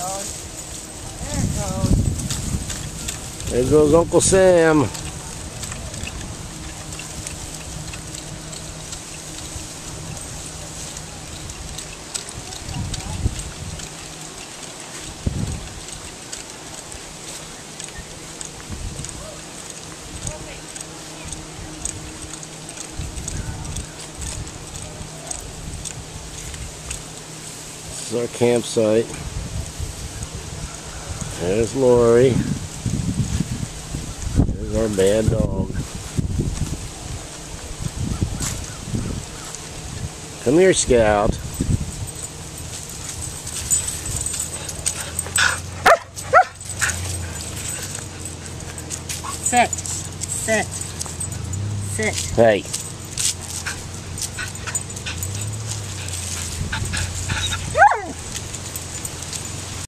There goes Uncle Sam. This is our campsite. There's Lori. There's our bad dog. Come here, Scout. Sit. Sit. Sit. Hey.